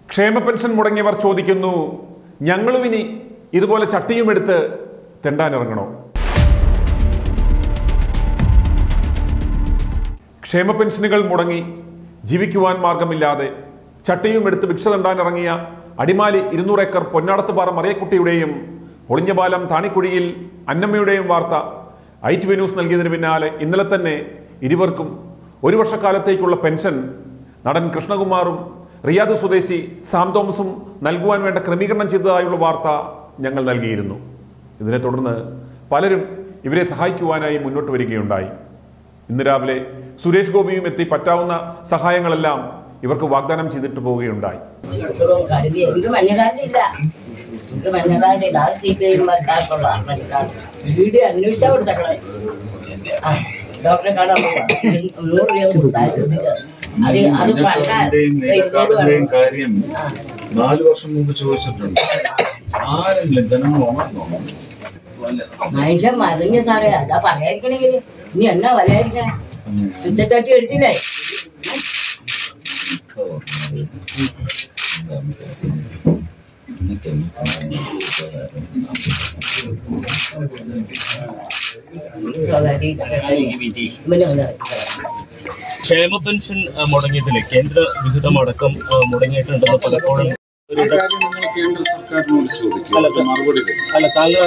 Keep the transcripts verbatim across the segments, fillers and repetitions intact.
ക്ഷേമ പെൻഷൻ മുടങ്ങിയവർ ചോദിക്കുന്നു, ഞങ്ങളും ഇനി ഇതുപോലെ ചട്ടിയുമെടുത്ത് തെണ്ടാനിറങ്ങണോ? ക്ഷേമ പെൻഷനുകൾ മുടങ്ങി ജീവിക്കുവാൻ മാർഗമില്ലാതെ ചട്ടിയും എടുത്ത് ഭിക്ഷ തെണ്ടാനിറങ്ങിയ അടിമാലി ഇരുന്നൂറ് ഏക്കർ പൊന്നാടത്തുപാറ മറിയക്കുട്ടിയുടെയും പൊളിഞ്ഞപാലം താണിക്കുഴിയിൽ അന്നമ്മയുടെയും വാർത്ത ഐ ടി വി ന്യൂസ് നൽകിയതിന് പിന്നാലെ ഇന്നലെ തന്നെ ഇരുവർക്കും ഒരു വർഷക്കാലത്തേക്കുള്ള പെൻഷൻ നടൻ കൃഷ്ണകുമാറും റിയാദ് സ്വദേശി സാം തോമസും നൽകുവാൻ വേണ്ട ക്രമീകരണം ചെയ്തതായുള്ള വാർത്ത ഞങ്ങൾ നൽകിയിരുന്നു. ഇതിനെ തുടർന്ന് പലരും ഇവരെ സഹായിക്കുവാനായി മുന്നോട്ട് വരികയുണ്ടായി. ഇന്ന് രാവിലെ സുരേഷ് ഗോപിയും എത്തി പറ്റാവുന്ന സഹായങ്ങളെല്ലാം ഇവർക്ക് വാഗ്ദാനം ചെയ്തിട്ട് പോവുകയുണ്ടായി. കാര്യം നാലു വർഷം മുമ്പ് ചോദിച്ചിട്ടുണ്ട്. ആരെങ്കിലും ജനങ്ങളോ മനുഷ്യൻ മറിഞ്ഞ സാറേ, അതാ പറയാതിരിക്കണെങ്കിൽ നീ എന്നാ വലയായിരിക്കണേ? സിദ്ധത്തട്ടി എടുത്തില്ലേ? ക്ഷേമ പെൻഷൻ മുടങ്ങിയതില് കേന്ദ്ര വിഹിതമടക്കം മുടങ്ങിയിട്ടുണ്ടെന്ന് പലപ്പോഴും കേന്ദ്ര സർക്കാരിനോട് ചോദിക്കും, മറുപടി അല്ല താങ്കൾ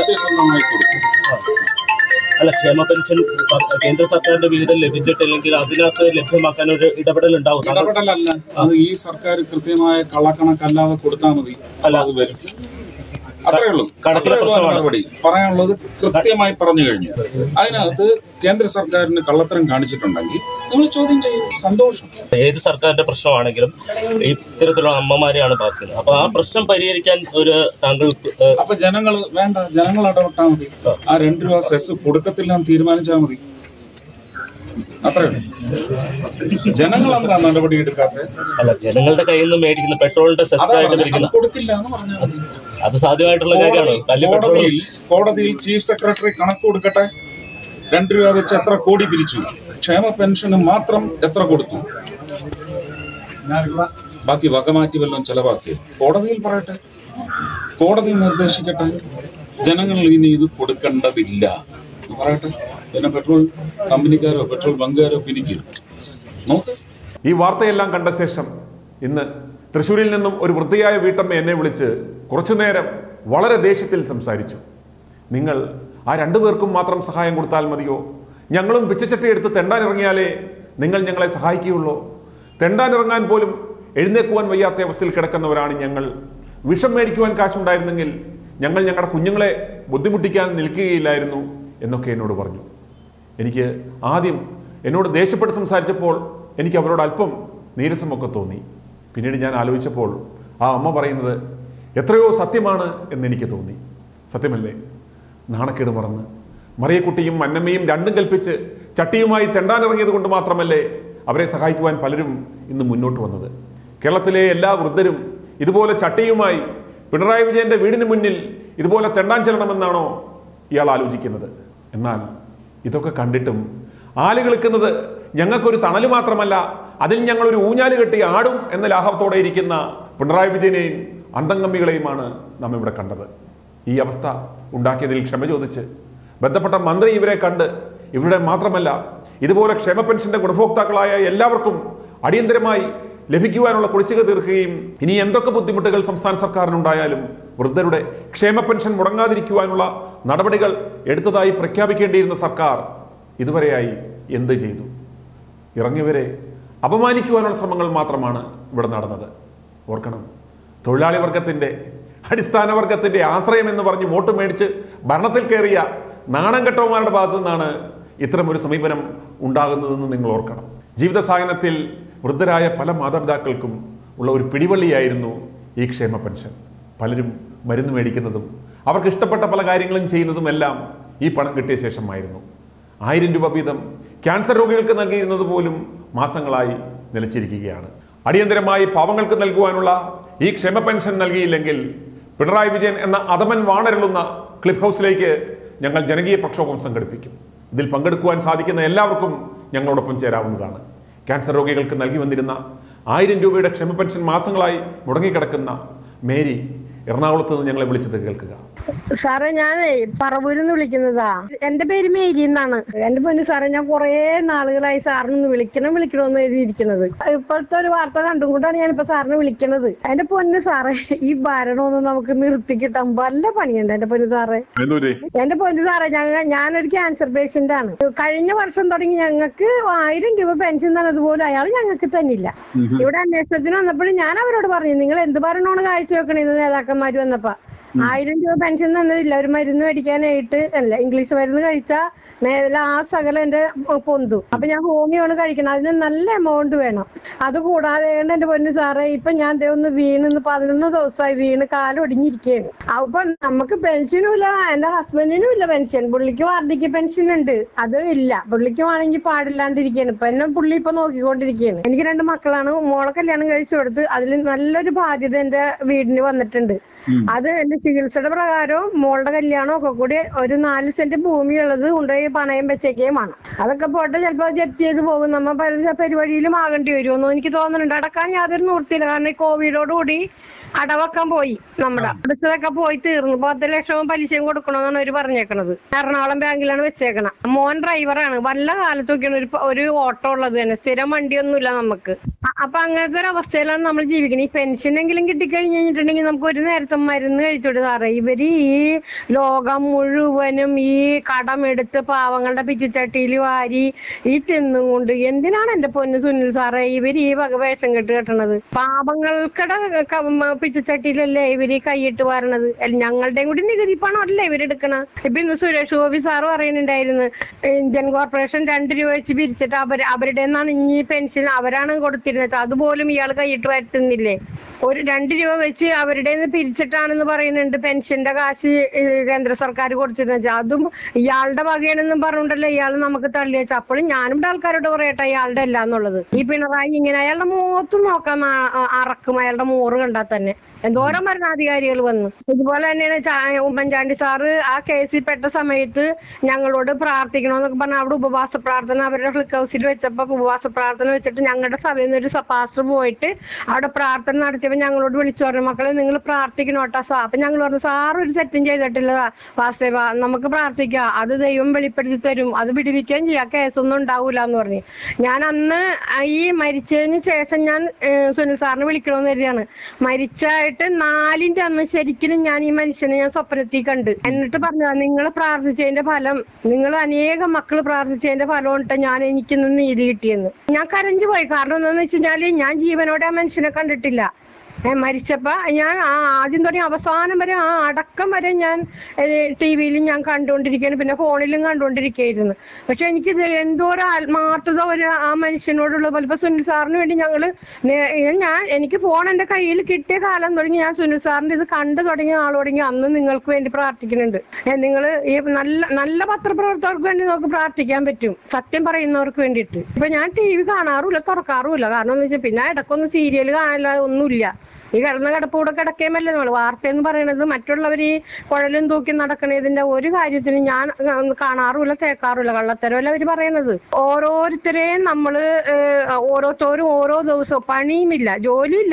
അല്ല ക്ഷേമ പെൻഷൻ കേന്ദ്ര സർക്കാരിന്റെ വിഹിതം ലഭിച്ചിട്ടില്ലെങ്കിൽ അതിനകത്ത് ലഭ്യമാക്കാൻ ഒരു ഇടപെടൽ ഉണ്ടാവും. ഇടപെടലല്ല, അത് ഈ സർക്കാർ കൃത്യമായ കള്ളക്കണക്കല്ലാതെ കൊടുത്താൽ മതി. അല്ല അത് വരും, അത്രേ ഉള്ളൂ. മറുപടി പറയാനുള്ളത് കൃത്യമായി പറഞ്ഞു കഴിഞ്ഞു. അതിനകത്ത് കേന്ദ്ര സർക്കാരിന് കള്ളത്തരം കാണിച്ചിട്ടുണ്ടെങ്കിൽ നിങ്ങൾ ചോദ്യം ചെയ്യും, സന്തോഷം. ഏത് സർക്കാരിന്റെ പ്രശ്നമാണെങ്കിലും ഇത്തരത്തിലുള്ള അമ്മമാരെയാണ് ബാധിക്കുന്നത്. അപ്പൊ ആ പ്രശ്നം പരിഹരിക്കാൻ ഒരു താങ്കൾ അപ്പൊ ജനങ്ങൾ വേണ്ട, ജനങ്ങൾ ഇടപെട്ടാൽ മതി. ആ രണ്ട് രൂപ സെസ് കൊടുക്കത്തില്ല എന്ന് തീരുമാനിച്ചാൽ മതി, അത്രേ. ജനങ്ങൾ എന്താ നടപടി എടുക്കാത്ത? അല്ല, ജനങ്ങളുടെ കയ്യിൽ നിന്ന് മേടിക്കുന്ന പെട്രോളിന്റെ സെസ് ആയിട്ട് കൊടുക്കില്ല എന്ന് പറഞ്ഞാൽ മതി. അത് സാധ്യമായിട്ടുള്ള കാര്യമാണ്. കോടതിയിൽ കോടതിയിൽ ചീഫ് സെക്രട്ടറി കണക്ക് കൊടുക്കട്ടെ. രണ്ട് രൂപ വെച്ച് എത്ര കോടി പിരിച്ചു, ക്ഷേമ പെൻഷന് മാത്രം എത്ര കൊടുത്തു, ബാക്കി വകമാറ്റി വല്ലതും ചെലവാക്കി കോടതിയിൽ പറയട്ടെ, കോടതി നിർദ്ദേശിക്കട്ടെ. ജനങ്ങൾ ഇനി ഇത് കൊടുക്കേണ്ടതില്ല പറയട്ടെ. പിന്നെ പെട്രോൾ കമ്പനിക്കാരോ പെട്രോൾ ബങ്കുകാരോ പിരിക്കും. നോക്ക്. ഈ വാർത്തയെല്ലാം കണ്ട ശേഷം ഇന്ന് തൃശ്ശൂരിൽ നിന്നും ഒരു വൃദ്ധയായ വീട്ടമ്മ എന്നെ വിളിച്ച് കുറച്ചുനേരം വളരെ ദേഷ്യത്തിൽ സംസാരിച്ചു. നിങ്ങൾ ആ രണ്ടു പേർക്കും മാത്രം സഹായം കൊടുത്താൽ മതിയോ? ഞങ്ങളും പിച്ചച്ചട്ടി എടുത്ത് തെണ്ടാനിറങ്ങിയാലേ നിങ്ങൾ ഞങ്ങളെ സഹായിക്കുകയുള്ളൂ. തെണ്ടാനിറങ്ങാൻ പോലും എഴുന്നേക്കുവാൻ വയ്യാത്ത അവസ്ഥയിൽ കിടക്കുന്നവരാണ് ഞങ്ങൾ. വിഷം മേടിക്കുവാൻ കാശുണ്ടായിരുന്നെങ്കിൽ ഞങ്ങൾ ഞങ്ങളുടെ കുഞ്ഞുങ്ങളെ ബുദ്ധിമുട്ടിക്കാൻ നിൽക്കുകയില്ലായിരുന്നു എന്നൊക്കെ എന്നോട് പറഞ്ഞു. എനിക്ക് ആദ്യം എന്നോട് ദേഷ്യപ്പെട്ട് സംസാരിച്ചപ്പോൾ എനിക്ക് അവരോട് അല്പം നീരസമൊക്കെ തോന്നി. പിന്നീട് ഞാൻ ആലോചിച്ചപ്പോൾ ആ അമ്മ പറയുന്നത് എത്രയോ സത്യമാണ് എന്നെനിക്ക് തോന്നി. സത്യമല്ലേ? നാണക്കേട് മറന്ന് മറിയക്കുട്ടിയും അന്നമ്മയും രണ്ടും കൽപ്പിച്ച് ചട്ടിയുമായി തെണ്ടാനിറങ്ങിയത് കൊണ്ട് മാത്രമല്ലേ അവരെ സഹായിക്കുവാൻ പലരും ഇന്ന് മുന്നോട്ട് വന്നത്. കേരളത്തിലെ എല്ലാ വൃദ്ധരും ഇതുപോലെ ചട്ടിയുമായി പിണറായി വിജയന്റെ വീടിന് മുന്നിൽ ഇതുപോലെ തെണ്ടാൻ ചെല്ലണമെന്നാണോ ഇയാൾ ആലോചിക്കുന്നത്? എന്നാൽ ഇതൊക്കെ കണ്ടിട്ടും ആലുകളിക്കുന്നത് ഞങ്ങൾക്കൊരു തണൽ മാത്രമല്ല, അതിൽ ഞങ്ങളൊരു ഊഞ്ഞാല് കെട്ടി ആടും എന്ന ലാഹവത്തോടെ ഇരിക്കുന്ന പിണറായി വിജയനെയും അന്തംഗമ്മികളെയുമാണ് നാം ഇവിടെ കണ്ടത്. ഈ അവസ്ഥ ഉണ്ടാക്കിയതിൽ ക്ഷമ ചോദിച്ച് ബന്ധപ്പെട്ട മന്ത്രി ഇവരെ കണ്ട് ഇവരുടെ മാത്രമല്ല ഇതുപോലെ ക്ഷേമ പെൻഷന്റെ ഗുണഭോക്താക്കളായ എല്ലാവർക്കും അടിയന്തരമായി ലഭിക്കുവാനുള്ള കുടിശ്ശിക തീർക്കുകയും ഇനി എന്തൊക്കെ ബുദ്ധിമുട്ടുകൾ സംസ്ഥാന സർക്കാരിനുണ്ടായാലും വൃദ്ധരുടെ ക്ഷേമ പെൻഷൻ മുടങ്ങാതിരിക്കുവാനുള്ള നടപടികൾ എടുത്തതായി പ്രഖ്യാപിക്കേണ്ടിയിരുന്ന സർക്കാർ ഇതുവരെയായി എന്ത് ചെയ്തു? ഇറങ്ങിയവരെ അപമാനിക്കുവാനുള്ള ശ്രമങ്ങൾ മാത്രമാണ് ഇവിടെ നടന്നത്. ഓർക്കണം, തൊഴിലാളി വർഗത്തിൻ്റെ അടിസ്ഥാന വർഗത്തിൻ്റെ ആശ്രയം എന്ന് പറഞ്ഞ് വോട്ട് മേടിച്ച് ഭരണത്തിൽ കയറിയ നാണം കെട്ടവന്മാരുടെ ഭാഗത്തു നിന്നാണ് ഇത്തരമൊരു സമീപനം ഉണ്ടാകുന്നതെന്ന് നിങ്ങൾ ഓർക്കണം. ജീവിത സാഹചര്യത്തിൽ വൃദ്ധരായ പല മാതാപിതാക്കൾക്കും ഉള്ള ഒരു പിടിവള്ളിയായിരുന്നു ഈ ക്ഷേമ പെൻഷൻ. പലരും മരുന്ന് മേടിക്കുന്നതും അവർക്ക് ഇഷ്ടപ്പെട്ട പല കാര്യങ്ങളും ചെയ്യുന്നതുമെല്ലാം ഈ പണം കിട്ടിയ ശേഷമായിരുന്നു. ആയിരം രൂപ വീതം ക്യാൻസർ രോഗികൾക്ക് നൽകിയിരുന്നത് പോലും മാസങ്ങളായി നിലച്ചിരിക്കുകയാണ്. അടിയന്തരമായി പാവങ്ങൾക്ക് നൽകുവാനുള്ള ഈ ക്ഷേമ പെൻഷൻ നൽകിയില്ലെങ്കിൽ പിണറായി വിജയൻ എന്ന അധമൻ വാണരുളുന്ന ക്ലിഫ് ഹൗസിലേക്ക് ഞങ്ങൾ ജനകീയ പ്രക്ഷോഭം സംഘടിപ്പിക്കും. ഇതിൽ പങ്കെടുക്കുവാൻ സാധിക്കുന്ന എല്ലാവർക്കും ഞങ്ങളോടൊപ്പം ചേരാവുന്നതാണ്. ക്യാൻസർ രോഗികൾക്ക് നൽകി വന്നിരുന്ന ആയിരം രൂപയുടെ ക്ഷേമ പെൻഷൻ മാസങ്ങളായി മുടങ്ങിക്കിടക്കുന്ന മേരി എറണാകുളത്ത് നിന്ന് ഞങ്ങളെ വിളിച്ചത് കേൾക്കുക. സാറേ, ഞാനേ പറവൂരിൽ നിന്ന് വിളിക്കുന്നതാ. എന്റെ പേര് മേരി എന്നാണ്. എന്റെ പൊന്നു സാറേ, ഞാൻ കുറെ നാളുകളായി സാറിനൊന്ന് വിളിക്കണം വിളിക്കണമെന്ന് എഴുതിയിരിക്കുന്നത്. ഇപ്പോഴത്തെ ഒരു വാർത്ത കണ്ടുകൊണ്ടാണ് ഞാനിപ്പോ സാറിനെ വിളിക്കണത്. എന്റെ പൊന്നു സാറേ, ഈ ഭരണമൊന്നും നമുക്ക് നിർത്തി കിട്ടാൻ വല്ല പണിയുണ്ട് എന്റെ പൊന്നു സാറേ. എന്റെ പൊന്നു സാറേ, ഞങ്ങൾ ഞാനൊരു ക്യാൻസർ പേഷ്യന്റ് ആണ്. കഴിഞ്ഞ വർഷം തുടങ്ങി ഞങ്ങൾക്ക് ആയിരം രൂപ പെൻഷൻ തന്നതുപോലെ അയാൾ ഞങ്ങൾക്ക് തന്നില്ല. ഇവിടെ അന്വേഷണത്തിന് വന്നപ്പോഴും ഞാൻ അവരോട് പറഞ്ഞു, നിങ്ങൾ എന്ത് ഭരണമാണ് കാഴ്ചവെക്കണേന്ന് നേതാക്കന്മാര് വന്നപ്പോ. ആയിരം രൂപ പെൻഷൻ തന്നതില്ല. ഒരു മരുന്ന് മേടിക്കാനായിട്ട് അല്ല, ഇംഗ്ലീഷ് മരുന്ന് കഴിച്ചാൽ നേരെ ആ സകലം എന്റെ പൊന്തു. അപ്പൊ ഞാൻ ഹോമിയോണ് കഴിക്കണം, അതിന് നല്ല എമൗണ്ട് വേണം. അത് കൂടാതെ എന്റെ പൊന്നു സാറേ, ഇപ്പൊ ഞാൻ ദേ ഒന്ന് വീണ് പതിനൊന്ന് ദിവസമായി വീണ് കാലൊടിഞ്ഞിരിക്കുകയാണ്. അപ്പൊ നമുക്ക് പെൻഷനും ഇല്ല, എന്റെ ഹസ്ബൻഡിനും ഇല്ല പെൻഷൻ. പുള്ളിക്ക് വാർദ്ധക്യ പെൻഷൻ ഉണ്ട്, അത് ഇല്ല. പുള്ളിക്ക് വേണമെങ്കിൽ പാടില്ലാണ്ടിരിക്കുകയാണ്. ഇപ്പൊ എന്നെ പുള്ളി ഇപ്പൊ നോക്കിക്കൊണ്ടിരിക്കുകയാണ്. എനിക്ക് രണ്ട് മക്കളാണ്. മോളെ കല്യാണം കഴിച്ചു കൊടുത്ത് അതിൽ നല്ലൊരു ബാധ്യത എന്റെ വീടിന് വന്നിട്ടുണ്ട്. അത് എന്റെ ചികിത്സയുടെ പ്രകാരവും മോളുടെ കല്യാണം ഒക്കെ കൂടി ഒരു നാല് സെന്റ് ഭൂമിയുള്ളത് കൊണ്ടുപോയി പണയം വെച്ചേക്കുകയുമാണ്. അതൊക്കെ പോട്ടെ, ചിലപ്പോൾ ജപ്തി ചെയ്ത് പോകും. നമ്മ പല പരിപാടിയിലും ആകേണ്ടി വരുമെന്നോ എനിക്ക് തോന്നുന്നുണ്ട്. അടക്കാൻ യാതൊരു നിവൃത്തിയില്ല. കാരണം ഈ കോവിഡോടുകൂടി അടവക്കാൻ പോയി, നമ്മുടെ അടുത്തതൊക്കെ പോയി തീർന്നു. പത്ത് ലക്ഷവും പലിശയും കൊടുക്കണമെന്നാണ് അവര് പറഞ്ഞേക്കണത്. എറണാകുളം ബാങ്കിലാണ് വെച്ചേക്കണം. മോൻ ഡ്രൈവറാണ്. വല്ല കാലത്തൊക്കെയാണ് ഒരു ഒരു ഓട്ടോ ഉള്ളത് തന്നെ, സ്ഥിരം വണ്ടിയൊന്നുമില്ല നമുക്ക്. അപ്പൊ അങ്ങനത്തെ ഒരു അവസ്ഥയിലാണ് നമ്മൾ ജീവിക്കുന്നത്. ഈ പെൻഷനെങ്കിലും കിട്ടിക്കഴിഞ്ഞ് കഴിഞ്ഞിട്ടുണ്ടെങ്കിൽ നമുക്ക് ഒരു നേരത്തെ മരുന്ന് കഴിച്ചോട്ട് സാറേ. ഇവര് ഈ ലോകം മുഴുവനും ഈ കടമെടുത്ത് പാവങ്ങളുടെ പിച്ചിച്ചട്ടിയിൽ വാരി ഈ തിന്നും കൊണ്ട് എന്തിനാണ് എന്റെ പൊന്ന് സുനിൽ സാറേ ഇവര് ഈ വക വേഷം കെട്ട് കെട്ടണത്? പാവങ്ങൾക്കട പിച്ചച്ചട്ടിയിലല്ലേ ഇവര് കൈയിട്ട് വരണത്. ഞങ്ങളുടെയും കൂടി നികുതി പണം അല്ലേ ഇവരെടുക്കണ. ഇപ്പൊ ഇന്ന് സുരേഷ് ഗോപി സാറ് പറയുന്നുണ്ടായിരുന്നു, ഇന്ത്യൻ കോർപ്പറേഷൻ രണ്ട് രൂപ വെച്ച് പിരിച്ചിട്ട് അവർ അവരുടെ നിന്നാണ് ഇനി പെൻഷൻ അവരാണ് കൊടുത്തിരുന്നത്. അതുപോലും ഇയാൾ കൈയിട്ട് വരുത്തുന്നില്ലേ? ഒരു രണ്ട് രൂപ വെച്ച് അവരുടെ നിന്ന് പിരിച്ചിട്ടാണെന്ന് പറയുന്നുണ്ട് പെൻഷന്റെ കാശ് കേന്ദ്ര സർക്കാർ കൊടുത്തിരുന്നത്. അതും ഇയാളുടെ വകയാണെന്നും പറഞ്ഞുകൊണ്ടല്ലേ ഇയാൾ നമുക്ക് തള്ളി വെച്ച. അപ്പോഴും ഞാനും ആൾക്കാരോട് പറയട്ടെ ഇയാളുടെ അല്ല എന്നുള്ളത്. ഈ പിണറായി ഇങ്ങനെ അയാളുടെ മുഖത്ത് നോക്കാൻ അറക്കും. അയാളുടെ മോറ് കണ്ടാൽ തന്നെ എന്തോരം ഭരണാധികാരികൾ വന്നു. ഇതുപോലെ തന്നെയാണ് ഉമ്മൻചാണ്ടി സാറ് ആ കേസിൽ പെട്ട സമയത്ത് ഞങ്ങളോട് പ്രാർത്ഥിക്കണമെന്നൊക്കെ പറഞ്ഞാൽ അവിടെ ഉപവാസ പ്രാർത്ഥന അവരുടെ ഫ്ലിക്ക് ഹൗസിൽ വെച്ചപ്പോ ഉപവാസ പ്രാർത്ഥന വെച്ചിട്ട് ഞങ്ങളുടെ സഭയിൽ നിന്ന് ഒരു പാസ്റ്റർ പോയിട്ട് അവിടെ പ്രാർത്ഥന നടത്തിയപ്പോ ഞങ്ങളോട് വിളിച്ചു പറഞ്ഞു, മക്കളെ നിങ്ങൾ പ്രാർത്ഥിക്കണോട്ടാ സാ. അപ്പൊ ഞങ്ങൾ പറഞ്ഞു, സാർ ഒരു തെറ്റും ചെയ്തിട്ടില്ല പാസ്റ്റേ, നമുക്ക് പ്രാർത്ഥിക്കാം, അത് ദൈവം വെളിപ്പെടുത്തി തരും, അത് പിടിപ്പിക്കുകയും ചെയ്യാം, കേസൊന്നും ഉണ്ടാവൂല എന്ന് പറഞ്ഞു. ഞാൻ അന്ന് ഈ മരിച്ചതിന് ശേഷം ഞാൻ സുനിൽ സാറിനെ വിളിക്കണമെന്ന് കരുതിയാണ്. മരിച്ചായിട്ട് നാലിന്റെ അന്ന് ശരിക്കും ഞാൻ ഈ മനുഷ്യനെ ഞാൻ സ്വപ്നത്തിൽ കണ്ട്. എന്നിട്ട് പറഞ്ഞു, നിങ്ങൾ പ്രാർത്ഥിച്ചതിന്റെ ഫലം, നിങ്ങൾ അനേകം മക്കൾ പ്രാർത്ഥിച്ചതിന്റെ ഫലം കൊണ്ട് ഞാൻ എനിക്കിന്ന് നീതി കിട്ടിയെന്ന്. ഞാൻ കരഞ്ഞു പോയി. കാരണം എന്താണെന്ന് വെച്ച് കഴിഞ്ഞാല് ഞാൻ ജീവനോടെ ആ മനുഷ്യനെ കണ്ടിട്ടില്ല. മരിച്ചപ്പോ ഞാൻ ആ ആദ്യം തുടങ്ങി അവസാനം വരെ ആ അടക്കം വരെ ഞാൻ ടി വിയിലും ഞാൻ കണ്ടുകൊണ്ടിരിക്കുകയാണ്, പിന്നെ ഫോണിലും കണ്ടുകൊണ്ടിരിക്കുകയായിരുന്നു. പക്ഷെ എനിക്ക് എന്തോ ഒരു ആത്മാർത്ഥത ഒരു ആ മനുഷ്യനോടുള്ള പോലെ. ഇപ്പൊ സുനിൽ സാറിന് വേണ്ടി ഞങ്ങള് ഞാൻ എനിക്ക് ഫോൺ എന്റെ കയ്യിൽ കിട്ടിയ കാലം തുടങ്ങി ഞാൻ സുനിൽ സാറിന്റെ ഇത് കണ്ടു തുടങ്ങിയ ആൾ തുടങ്ങി അന്ന് നിങ്ങൾക്ക് വേണ്ടി പ്രാർത്ഥിക്കുന്നുണ്ട്. നിങ്ങൾ ഈ നല്ല നല്ല പത്രപ്രവർത്തകർക്ക് വേണ്ടി നമുക്ക് പ്രാർത്ഥിക്കാൻ പറ്റും, സത്യം പറയുന്നവർക്ക് വേണ്ടിയിട്ട്. ഇപ്പൊ ഞാൻ ടി വി കാണാറുമില്ല, തുറക്കാറുമില്ല. കാരണം എന്ന് വെച്ചാൽ പിന്നെ ഇടക്കൊന്നും സീരിയൽ കാണാനില്ല, ഒന്നുമില്ല. ഈ കിടന്ന കിടപ്പൂടെ കിടക്കേമല്ലേ നമ്മൾ. വാർത്ത എന്ന് പറയുന്നത് മറ്റുള്ളവർ ഈ കുഴലും തൂക്കി നടക്കണതിന്റെ ഒരു കാര്യത്തിന് ഞാൻ കാണാറുമില്ല, കേൾക്കാറുമില്ല. കള്ളത്തരമല്ല അവർ പറയണത്. ഓരോരുത്തരെയും നമ്മള് ഓരോരുത്തരും ഓരോ ദിവസവും പണിയുമില്ല, ജോലിയില്ല.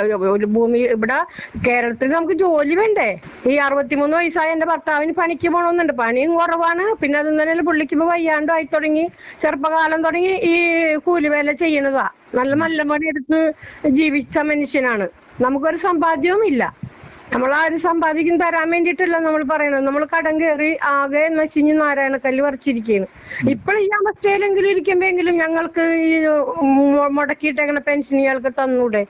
ഭൂമി ഇവിടെ കേരളത്തിൽ നമുക്ക് ജോലി വേണ്ടേ? ഈ അറുപത്തിമൂന്ന് വയസ്സായ എന്റെ ഭർത്താവിന് പണിക്ക് പോകണമെന്നുണ്ട്, പണിയും കുറവാണ്. പിന്നെ അത് തന്നെ പുള്ളിക്ക് ഇപ്പൊ വയ്യാണ്ടും ആയി തുടങ്ങി. ചെറുപ്പകാലം തുടങ്ങി ഈ കൂലിവേല ചെയ്യണതാ. നല്ല നല്ല പണിയെടുത്ത് ജീവിച്ച മനുഷ്യനാണ്. നമുക്കൊരു സമ്പാദ്യവും ഇല്ല. നമ്മൾ ആരും സമ്പാദിക്കും തരാൻ വേണ്ടിയിട്ടല്ല നമ്മൾ പറയണത്. നമ്മൾ കടം കയറി ആകെ നശിഞ്ഞ് നാരായണക്കല്ല് പറിച്ചിരിക്കുകയാണ്. ഇപ്പോൾ ഈ അവസ്ഥയിലെങ്കിലും ഇരിക്കുമ്പോഴെങ്കിലും ഞങ്ങൾക്ക് ഈ മുടക്കിയിട്ടേക്കണ പെൻഷൻ ഇയാൾക്ക് തന്നൂടെ?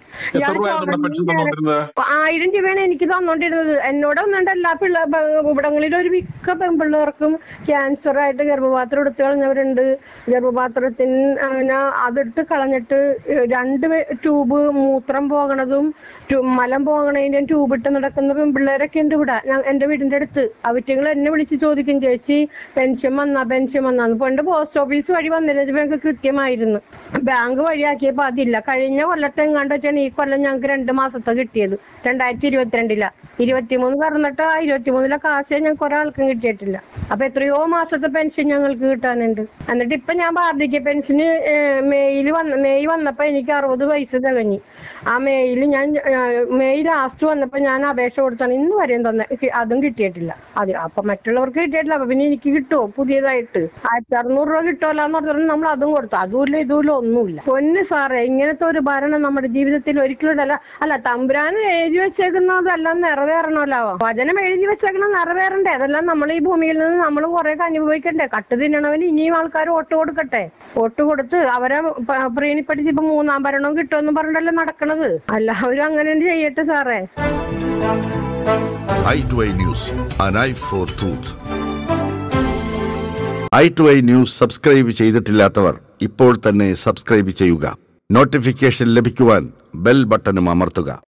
ആയിരം രൂപയാണ് എനിക്ക് തന്നോണ്ടിരുന്നത്. എന്നോട് വന്നിട്ട് എല്ലാ പിള്ളേർ ഇവിടങ്ങളിൽ ഒരു മിക്ക പെൺപിള്ളേർക്കും ക്യാൻസർ ആയിട്ട് ഗർഭപാത്രം എടുത്ത് കളഞ്ഞവരുണ്ട്. ഗർഭപാത്രത്തിന് അതെടുത്ത് കളഞ്ഞിട്ട് രണ്ട് ട്യൂബ് മൂത്രം പോകണതും മലം പോകണതിന്റെ ട്യൂബ് ഇട്ട് നടക്കുന്ന പെൺപിള്ളേരൊക്കെ ഉണ്ട് ഇവിടെ എന്റെ വീടിന്റെ അടുത്ത്. അവറ്റങ്ങൾ എന്നെ വിളിച്ച് ചോദിക്കും, ചേച്ചി പെൻഷൻ വന്നാ പെൻഷൻ വന്നാന്ന്. പണ്ട് പോസ്റ്റ് ഓഫീസ് വഴി വന്നിരുന്നത് ഞങ്ങൾക്ക് കൃത്യമായിരുന്നു. ബാങ്ക് വഴിയാക്കിയപ്പോ അതില്ല. കഴിഞ്ഞ കൊല്ലത്തെ എങ്ങാണ്ട് വെച്ചാണ് ഈ കൊല്ലം ഞങ്ങൾക്ക് രണ്ട് മാസത്തെ കിട്ടിയത്. രണ്ടായിരത്തി ഇരുപത്തിരണ്ടിലാ ഇരുപത്തിമൂന്ന് പറഞ്ഞിട്ട് ആ ഇരുപത്തിമൂന്നിലെ കാശേ ഞങ്ങൾക്ക് ഒരാൾക്കും കിട്ടിയിട്ടില്ല. അപ്പൊ എത്രയോ മാസത്തെ പെൻഷൻ ഞങ്ങൾക്ക് കിട്ടാനുണ്ട്. എന്നിട്ട് ഇപ്പൊ ഞാൻ വാർദ്ധക്യ പെൻഷന് മെയ്യിൽ വന്ന മെയ് വന്നപ്പോ എനിക്ക് അറുപത് പൈസ തികഞ്ഞു. ആ മെയ്യിൽ ഞാൻ മെയ് ലാസ്റ്റ് വന്നപ്പോ ഞാൻ അപേക്ഷ കൊടുത്താണ്. ഇന്ന് വരെയും തന്നെ അതും കിട്ടിയിട്ടില്ല. അത് അപ്പൊ മറ്റുള്ളവർക്ക് കിട്ടിയിട്ടില്ല. അപ്പൊ പിന്നെ എനിക്ക് കിട്ടുമോ പുതിയതായിട്ട്? ആയിരത്തി അറുന്നൂറ് രൂപ കിട്ടുമല്ലോ എന്ന് പറഞ്ഞിട്ട് നമ്മൾ അതും കൊടുത്തു. അതുമില്ല ഇതുമില്ല ഒന്നുമില്ല. പൊന്ന് സാറേ, ഇങ്ങനത്തെ ഒരു ഭരണം നമ്മുടെ ജീവിതത്തിൽ ഒരിക്കലും ഇടല്ല. അല്ല, തമ്പുരാൻ എഴുതി വെച്ചേക്കുന്നതെല്ലാം നിറവേറണമല്ലോ. വചനം എഴുതി വെച്ചേക്കണം നിറവേറണ്ടേ? അതെല്ലാം നമ്മൾ ഈ ഭൂമിയിൽ നിന്ന് നമ്മൾ കുറെ അനുഭവിക്കണ്ടേ? കട്ട് തിന്നണവന് ഇനിയും ആൾക്കാർ വോട്ട് കൊടുക്കട്ടെ. വോട്ട് കൊടുത്ത് അവരെ പ്രീണിപ്പടിച്ച് ഇപ്പൊ മൂന്നാം ഭരണവും കിട്ടുമെന്ന് പറഞ്ഞിട്ടല്ലേ നടക്കണത്. എല്ലാവരും അങ്ങനെ ചെയ്യട്ടെ സാറേ. Eye to eye news, an eye for truth. Eye to eye news subscribe ചെയ്തിട്ടില്ലാത്തവർ ഇപ്പോൾ തന്നെ സബ്സ്ക്രൈബ് ചെയ്യുക. നോട്ടിഫിക്കേഷൻ ലഭിക്കുവാൻ ബെൽ ബട്ടണും അമർത്തുക.